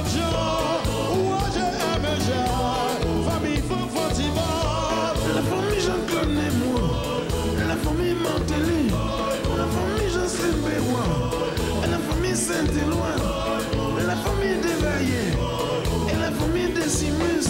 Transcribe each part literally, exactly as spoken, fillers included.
La famille Jean-Claude Nemo, la famille Martelly, la famille Jean-Sylvain Bérois, la famille Saint-Éloi, la famille Devaillé et la famille Décimus.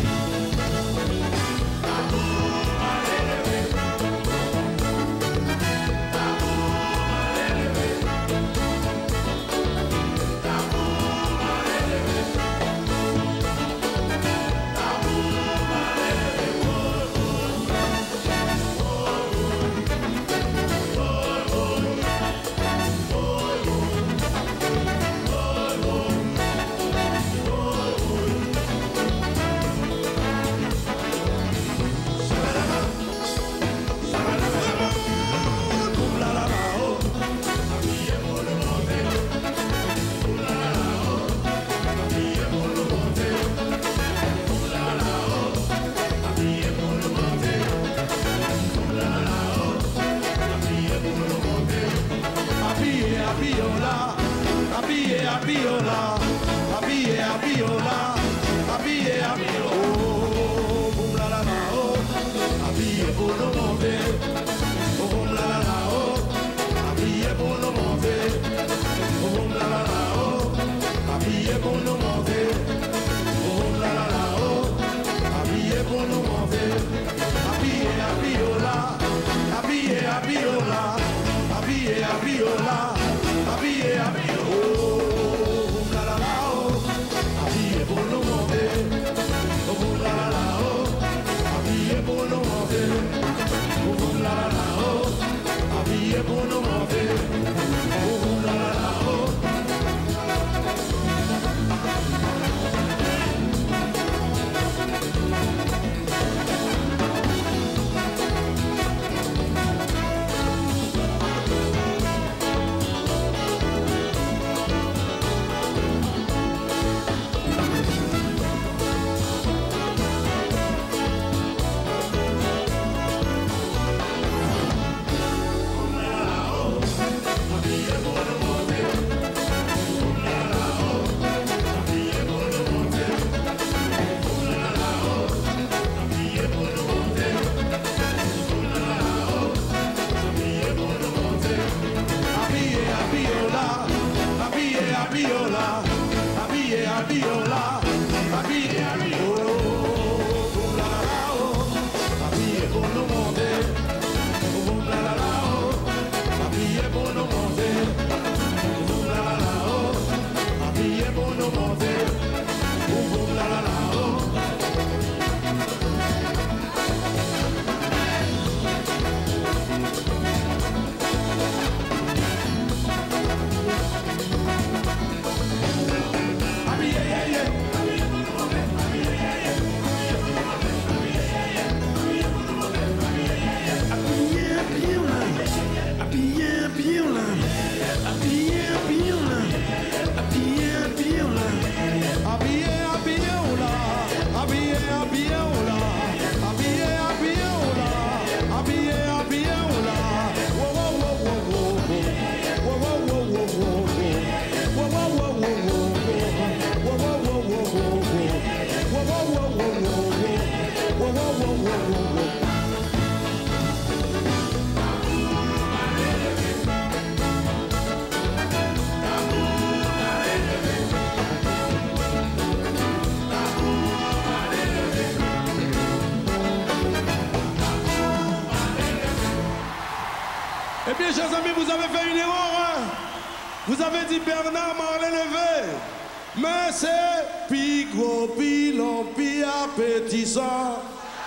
Eh bien, chers amis, vous avez fait une erreur. Hein? Vous avez dit Bernard Marley levé. Mais c'est pi gros, pi long, pi appétissant.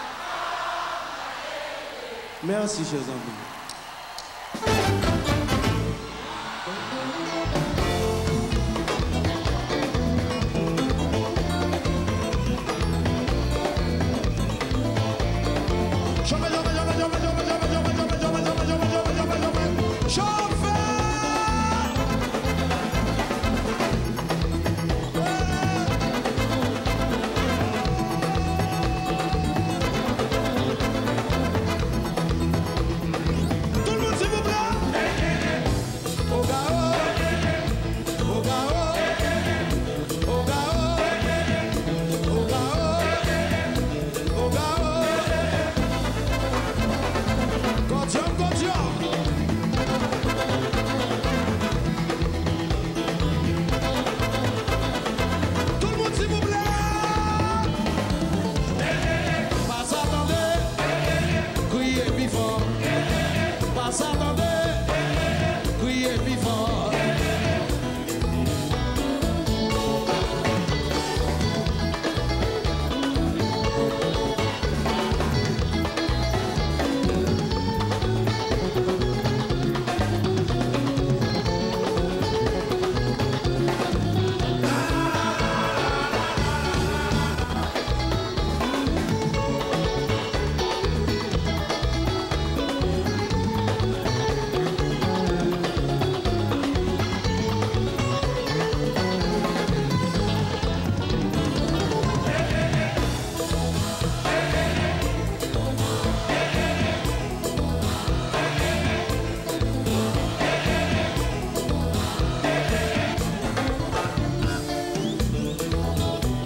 Merci, chers amis.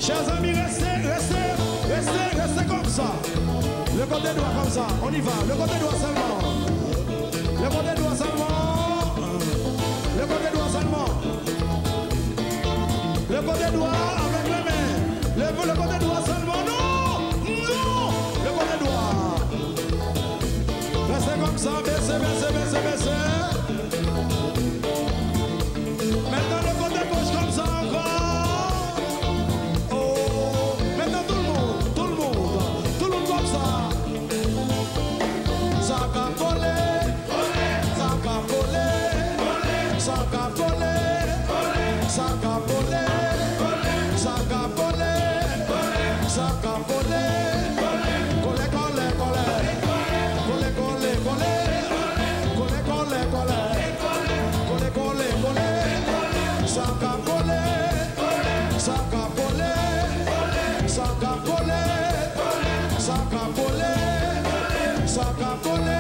Chers amis, restez, restez, restez, restez comme ça. Le côté droit comme ça, on y va. Le côté droit seulement. Le côté droit seulement. Le côté droit seulement. Le côté droit avec les mains. Le, le côté droit seulement. Non, non. Le côté droit. Restez comme ça, baissez, baissez, baissez, baissez. Maintenant le côté gauche comme ça encore. Oh, maintenant tout le monde, tout le monde, tout le monde comme ça. Ça a volé, ça a volé, ça a volé, ça a volé, ça a volé, ça a volé. Collé, collé, collé, collé, collé, collé, collé, collé, collé, collé, collé, collé. Ça a volé, ça a volé, ça a volé, ça a volé, ça a volé.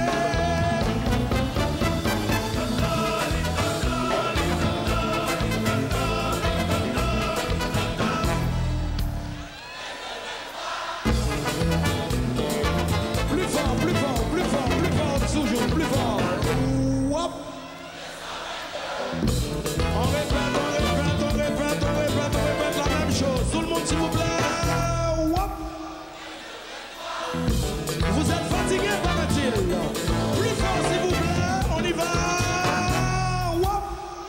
Plus fort, plus fort, plus fort, plus fort, toujours plus fort. Wop. On répète, on répète, on répète, on répète, on répète la même chose. Tout le monde, s'il vous plaît. Wop. Vous êtes fatigué, paraît-il. Plus fort, s'il vous plaît. On y va. Wop.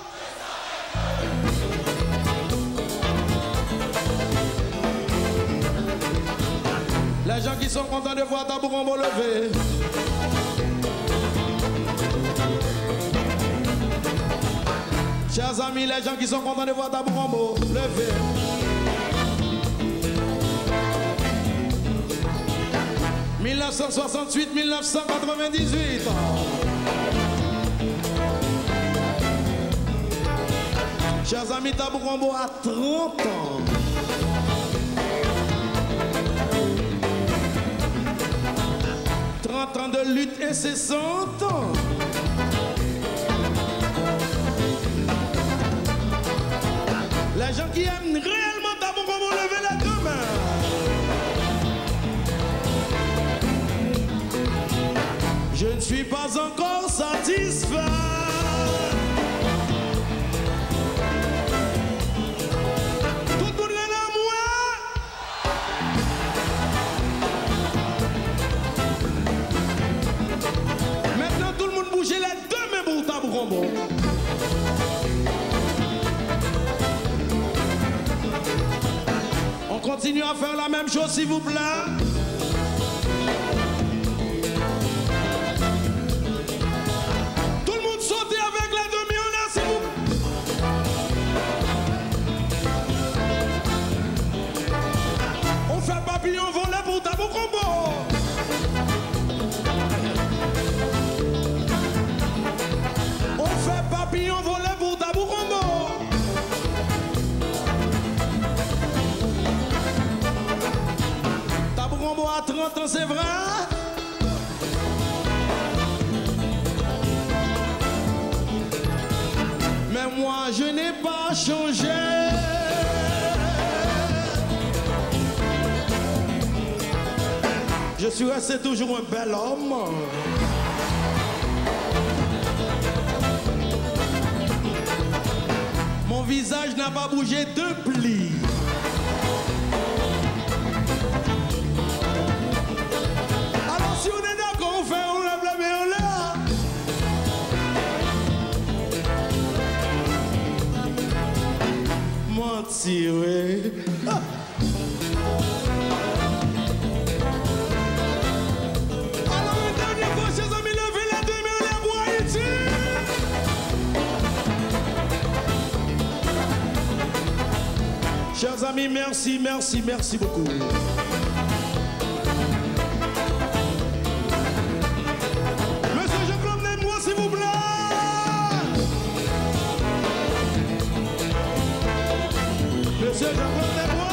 Les gens qui sont contents de voir Tabou Combo lever. Chers amis, les gens qui sont contents de voir Tabou Combo, levez. mille neuf cent soixante-huit mille neuf cent quatre-vingt-dix-huit. Chers amis, Tabou Combo a trente ans. trente ans de lutte incessante. Les gens qui aiment réellement Tabou Combo, levez les deux mains. Je ne suis pas encore satisfait. Tout le monde est là, moi. Maintenant, tout le monde bouge les deux mains pour Tabou Combo. On continue à faire la même chose, s'il vous plaît. Tout le monde sautez avec les demi-en là, s'il vous plaît. On fait papillon volé pour Tabou Combo. On fait papillon volé pour Tabou Combo. Tabou Combo à trente ans, c'est vrai? Mais moi, je n'ai pas changé. Je suis resté toujours un bel homme. Mon visage n'a pas bougé de pli. Alors si on est d'accord, on fait, on lève la main en l'air. Mentir, oui. Ah. Alors une dernière fois, chers amis, levez les deux mains en l'air pour Haïti. Chers amis, merci, merci, merci beaucoup. Monsieur Jean-Claude, aide-moi, s'il vous plaît. Monsieur Jean-Claude, aide-moi.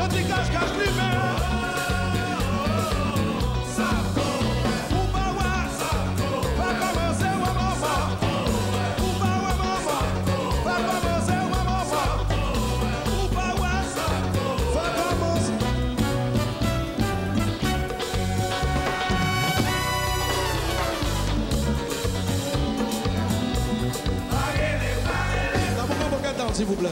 dis cache-cache lui-même. S'il vous plaît.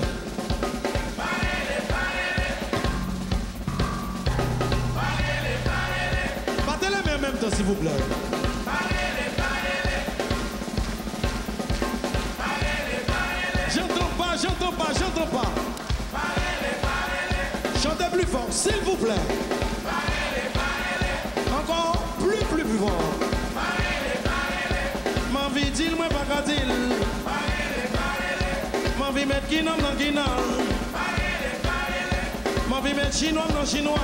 Battez les mains en même temps, s'il vous plaît. J'entends pas, j'entends pas, j'entends pas. Chantez plus fort, s'il vous plaît. Encore plus, plus, plus fort. M'envie dit, moi pas qu'à dire. M'envie mettre guinan dans guinan. M'envie mettre chinois dans chinois.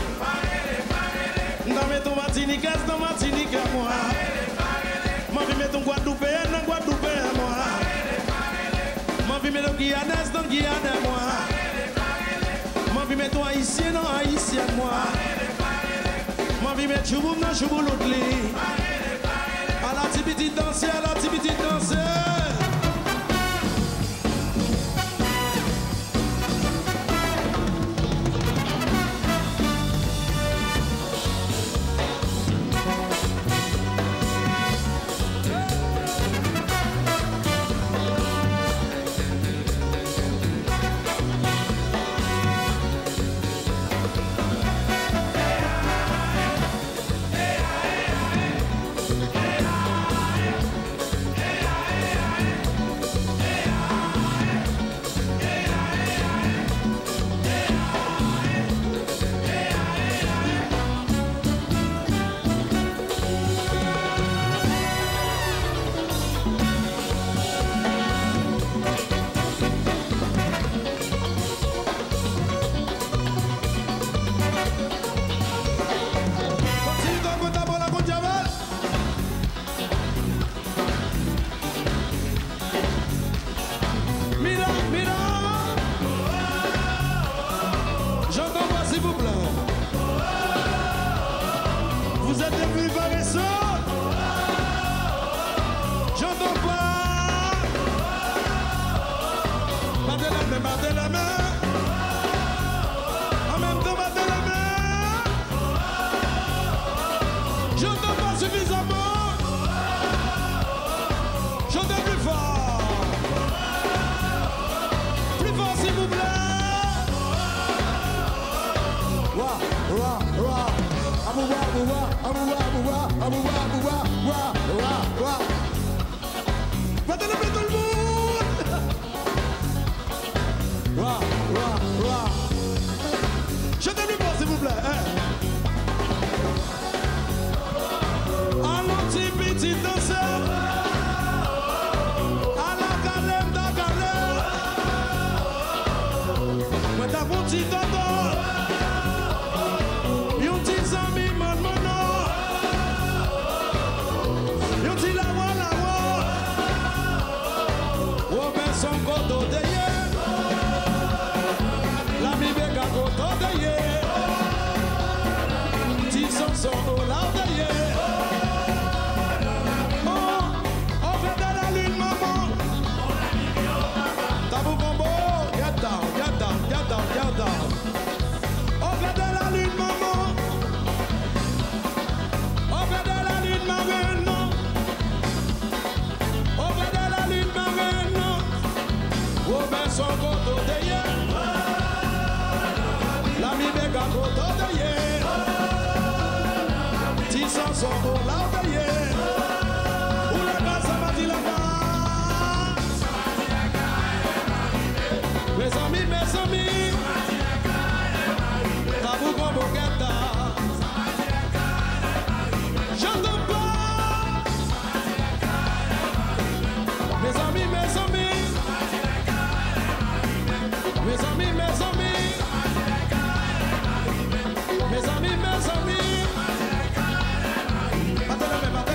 M'envie ton Martinique dans Martinique à moi. M'envie mettre ton Guadeloupéen dans Guadeloupéen à moi. M'envie mettre ton Guyanais dans Guyane à moi. M'envie mettre ton Haïtien dans Haïtien à moi. M'envie mettre Chouboum dans Chouboum l'autre lit. À la petite danser, à la petite danser. Tabou Combo, get down, get down, get down, get down. Regardez la lune, maman. Regardez la lune, ma reine. Regardez la lune, ma reine. Robinson Koto de ye. L'ami Bega Koto de ye. Tissan son au la de ye. Où la base, ça m'a dit la base. Mes amis, mes amis, Tabou Combo Gata. J'entends pas. Mes amis, mes amis, mes amis, mes amis, mes amis, mes amis. Attends,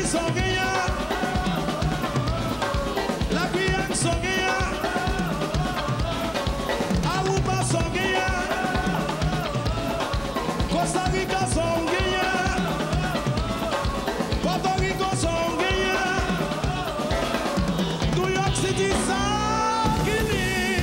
sont gagnants. La Guyane sont gagnants. Aruba sont gagnants. Costa Rica sont gagnants. Puerto Rico sont gagnants. New York City sont gagnants.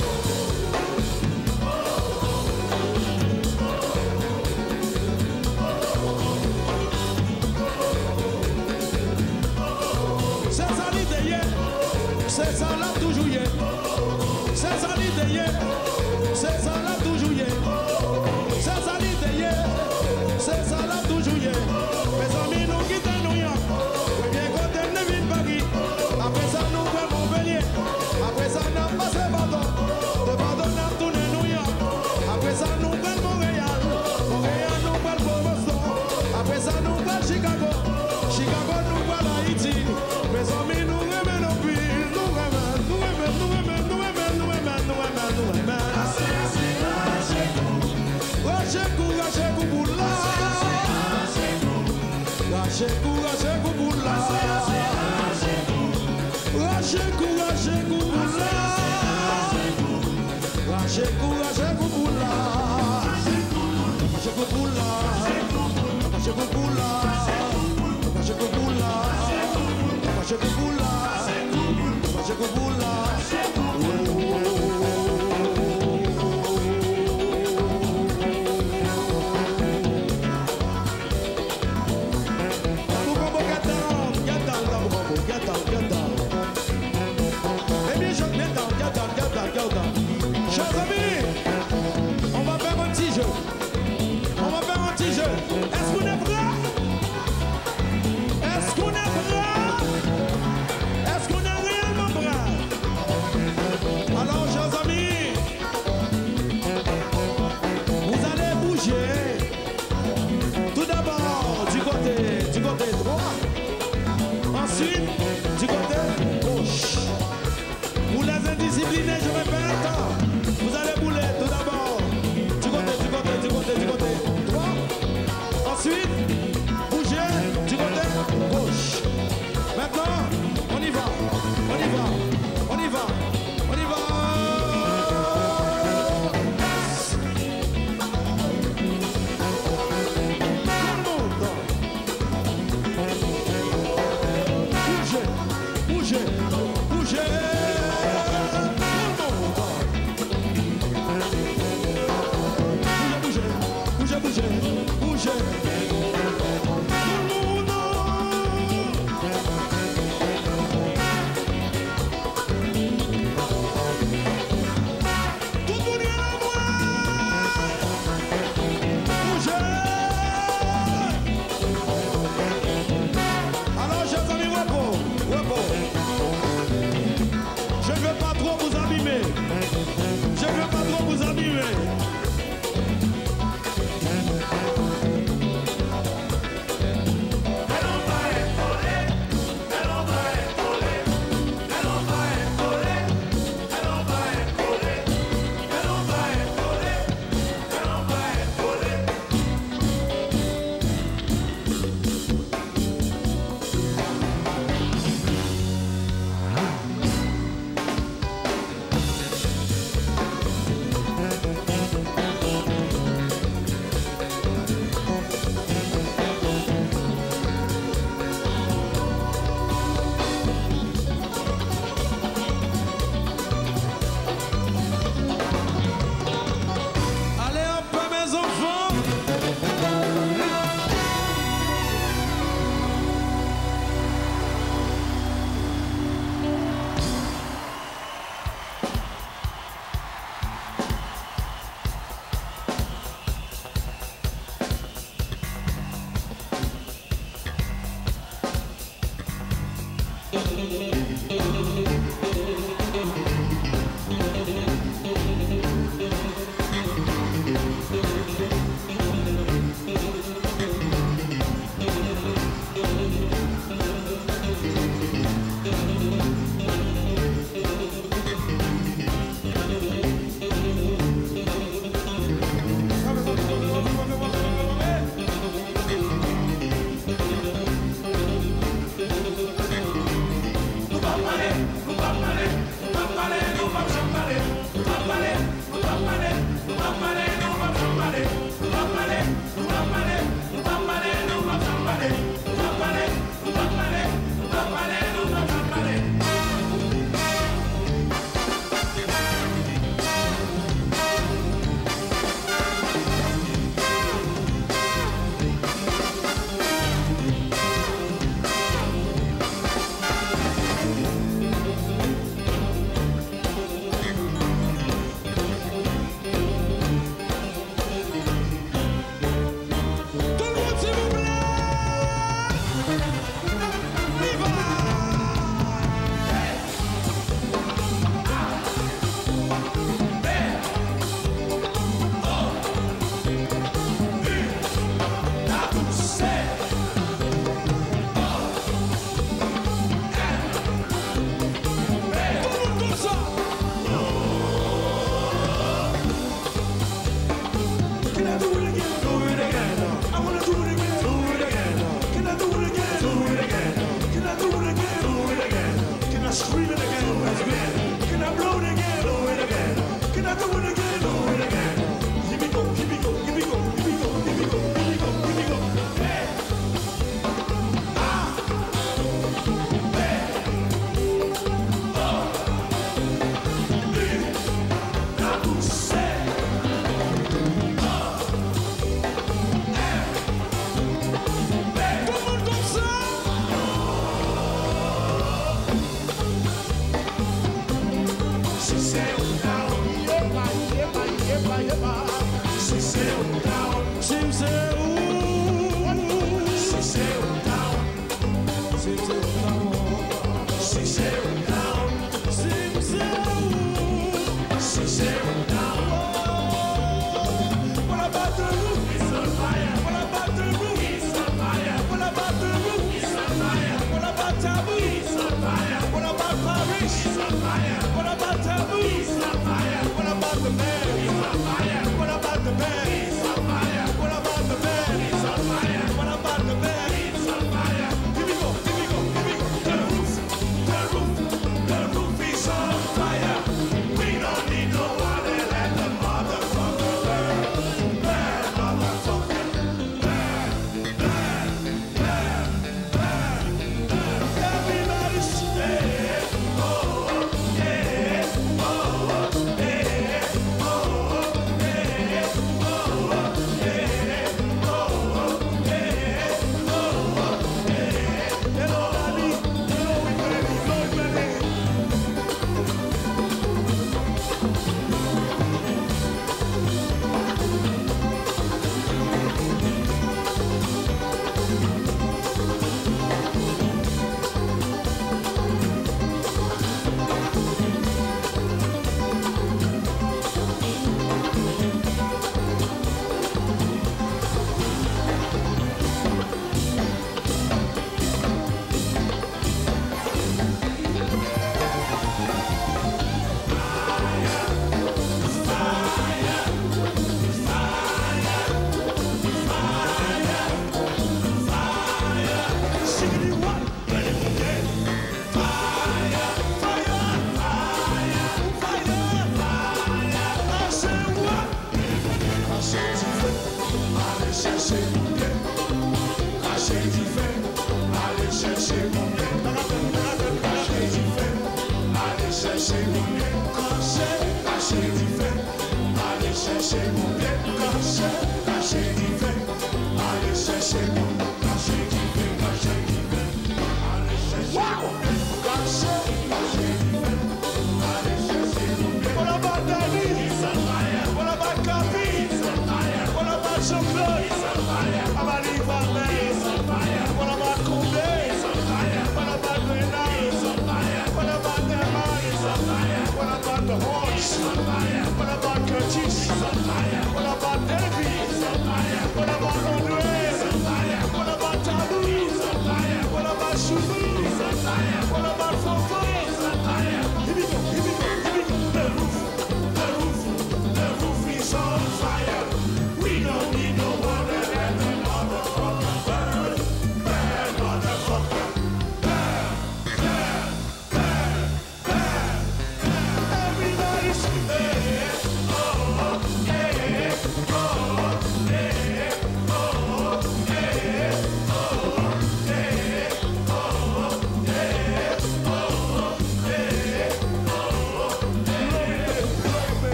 C'est ça l'idée, c'est ça là toujours hier. C'est ça l'idée, c'est ça là toujours hier. C'est ça l'idée, c'est ça là toujours hier. Mes amis nous quittent New York, bien côté de ville Paris. Après ça nous prenons Montpellier, après ça nous passons Bardon, de Bardon nous tournons New York. Après ça nous prenons Montréal, Montréal nous prenons Boston. Après ça nous prenons Chicago, Chicago nous prenons Haïti. Mes amis nous remettent nos villes, nous remettent, nous remettent, nous remettent, nous remettent, nous remettent, nous remettent, nous remettent. Rachekou, rachekou boula. Rachekou, rachekou boula. Rachekou, rachekou boula. Rachekou, rachekou boula. Rachekou boula. Rachekou boula. Rachekou boula. Rachekou boula. Rachekou boula. Tabou Combo, get down, get down, Tabou Combo, get down, get down. Eh bien, je get down, get down, get down, get down. Chers amis, on va faire un petit jeu. On va faire un petit jeu. Est-ce qu'on est prêt? Est-ce qu'on est prêt? Est-ce qu'on est réellement prêt? Alors, chers amis, vous allez bouger. Tout d'abord, du côté, du côté droit. Ensuite, du côté gauche. Pour les indisciplinés, je répète, vous allez bouler tout d'abord. Du côté, du côté, du côté, du côté droit. Ensuite, bougez du côté gauche. Maintenant, on y va, on y va, on y va, on y va. Bougez, bougez, bougez. Bougez, bougez, bougez, bougez. Je ne veux pas trop vous abîmer. Je ne veux pas trop vous abîmer.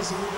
merci beaucoup.